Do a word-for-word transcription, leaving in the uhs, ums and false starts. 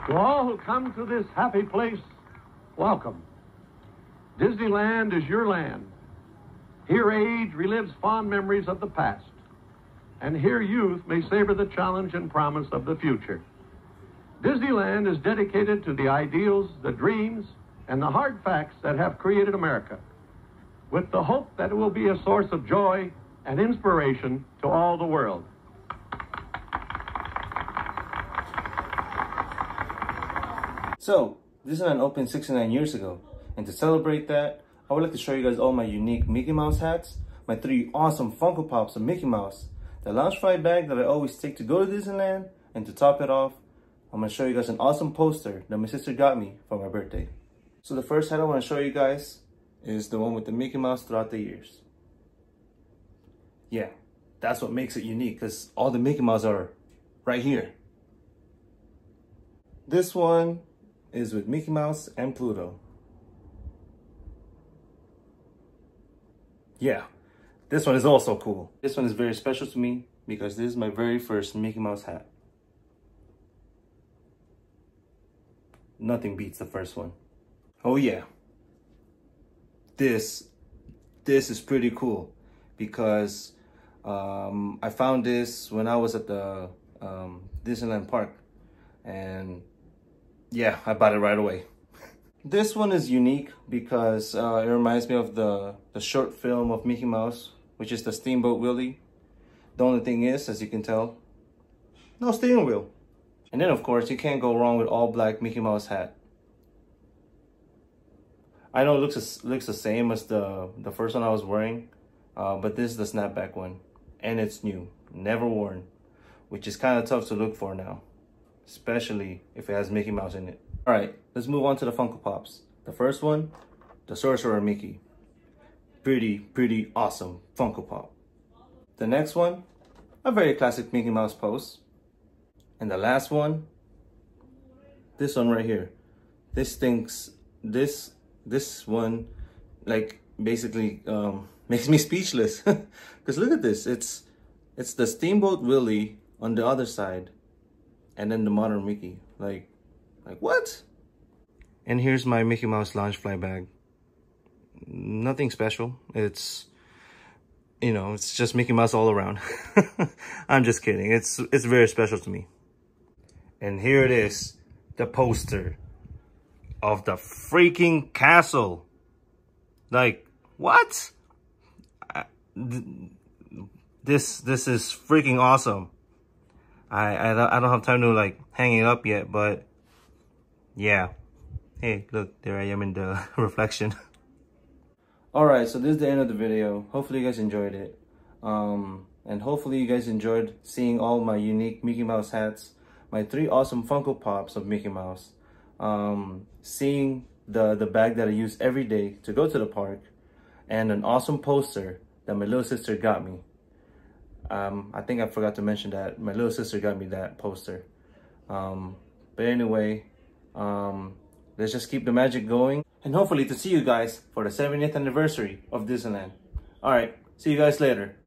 To all who come to this happy place, welcome. Disneyland is your land. Here age relives fond memories of the past, and here youth may savor the challenge and promise of the future. Disneyland is dedicated to the ideals, the dreams, and the hard facts that have created America, with the hope that it will be a source of joy and inspiration to all the world. So, Disneyland opened sixty-nine years ago, and to celebrate that, I would like to show you guys all my unique Mickey Mouse hats, my three awesome Funko Pops of Mickey Mouse, the Loungefly bag that I always take to go to Disneyland, and to top it off, I'm going to show you guys an awesome poster that my sister got me for my birthday. So the first hat I want to show you guys is the one with the Mickey Mouse throughout the years. Yeah, that's what makes it unique, because all the Mickey Mouse are right here. This one is with Mickey Mouse and Pluto. Yeah, this one is also cool. This one is very special to me because this is my very first Mickey Mouse hat. Nothing beats the first one. Oh yeah, this this is pretty cool because um, I found this when I was at the um, Disneyland park, and yeah, I bought it right away. This one is unique because uh, it reminds me of the, the short film of Mickey Mouse, which is the Steamboat Willie. The only thing is, as you can tell, no steering wheel. And then of course, you can't go wrong with all black Mickey Mouse hat. I know it looks, looks the same as the, the first one I was wearing, uh, but this is the snapback one. And it's new, never worn, which is kind of tough to look for now, especially if it has Mickey Mouse in it. All right, let's move on to the Funko Pops. The first one, the Sorcerer Mickey. Pretty, pretty awesome Funko Pop. The next one, a very classic Mickey Mouse pose. And the last one, this one right here. This thinks, this, this one, like, basically um, makes me speechless. Because look at this, it's, it's the Steamboat Willie on the other side, and then the modern Mickey. Like, like what? And here's my Mickey Mouse Loungefly bag. Nothing special. It's, you know, it's just Mickey Mouse all around. I'm just kidding. It's it's very special to me. And here it is, the poster of the freaking castle. Like, what? I, th this this is freaking awesome. I, I, I don't have time to like hang it up yet, but yeah. Hey, look, there I am in the reflection. Alright, so this is the end of the video. Hopefully you guys enjoyed it. Um, and hopefully you guys enjoyed seeing all my unique Mickey Mouse hats, my three awesome Funko Pops of Mickey Mouse, um, seeing the, the bag that I use every day to go to the park, and an awesome poster that my little sister got me. Um, I think I forgot to mention that my little sister got me that poster. Um, but anyway, um, let's just keep the magic going, and hopefully to see you guys for the seventieth anniversary of Disneyland. All right, see you guys later.